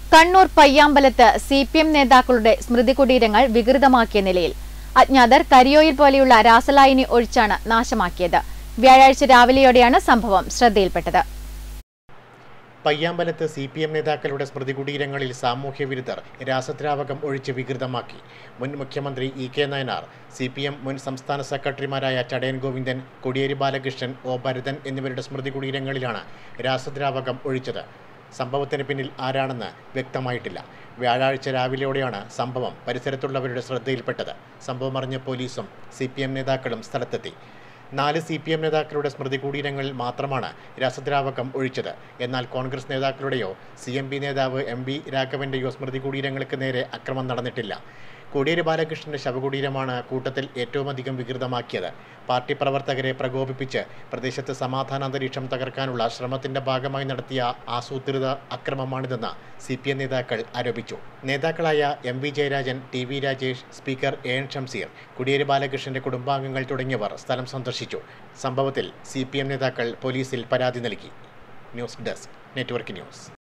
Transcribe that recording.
Kannur പയ്യാമ്പലത്ത് CPM നേതാക്കളുടെ സ്മൃതി കുടീരങ്ങൾ വികൃതമാക്കിയ നിലയിൽ. അജ്ഞാതർ കരിയോയിൽ പോലെയുള്ള രാസലായിനി ഒഴിച്ചാണ് നാശമാക്കിയത്. വ്യാഴാഴ്ച രാവിലെയോടെയാണ് സംഭവം ശ്രദ്ധയിൽപ്പെട്ടത്. പയ്യാമ്പലത്ത് സിപിഎം നേതാക്കളുടെ സ്മൃതി കുടീരങ്ങളിൽ സാമൂഹ്യ വിരുദ്ധർ രാസദ്രാവകം ഒഴിച്ച് വികൃതമാക്കി. മുൻ മുഖ്യമന്ത്രി ഇ കെ നായനാർ, സിപിഎം മുൻ സംസ്ഥാന സെക്രട്ടറിമാരായ ചടയൻ ഗോവിന്ദൻ, കോടിയേരി ബാലകൃഷ്ണൻ, ഒ ഭരതൻ എന്നിവരുടെ സ്മൃതി കുടീരങ്ങളിലാണ് രാസദ്രാവകം ഒഴിച്ചത്. സംഭവത്തിന് പിന്നിൽ ആരാണെന്ന് വ്യക്തമായിട്ടില്ല. വ്യാഴാഴ്ച രാവിലെയോടെയാണ് സംഭവം പരിസരത്തുള്ളവരുടെ ശ്രദ്ധയിൽപ്പെട്ടത്. സംഭവം അറിഞ്ഞ പോലീസും സിപിഎം നേതാക്കളും സ്ഥലത്തെത്തി. 4 സിപിഎം നേതാക്കളുടെ സ്മൃതി കുടീരങ്ങളിൽ മാത്രമാണ് രാസദ്രാവകം ഒഴിച്ചത്. എന്നാൽ കോൺഗ്രസ് നേതാക്കളുടെയോ CMP നേതാവ് MV രാഘവന്റെയോ സ്മൃതി കുടീരങ്ങൾക്ക് നേരെ അക്രമം നടന്നിട്ടില്ല. കോടിയേരി ബാലകൃഷ്ണന്റെ ശവകുടീരമാണ് കൂട്ടത്തിൽ ഏറ്റവും അധികം വികൃതമാക്കിയത്. പാർട്ടി പ്രവർത്തകരെ പ്രകോപിപ്പിച്ച് പ്രദേശത്ത് സമാധാനാന്തരീക്ഷം തകർക്കാനുള്ള ശ്രമത്തിന്റെ ഭാഗമായി നടത്തിയ ആസൂത്രിത അക്രമമാണിതെന്ന് CPM നേതാക്കൾ ആരോപിച്ചു. നേതാക്കളായ MV Jayarajan, TV Rajesh, speaker AN Shamseer, Kodiyeri ബാലകൃഷ്ണന്റെ കുടുംബാംഗങ്ങൾ തുടങ്ങിയവർ സ്ഥലം സന്ദർശിച്ചു. സംഭവത്തിൽ CPM നേതാക്കൾ പോലീസിൽ പരാതി നൽകി. News desk, network news.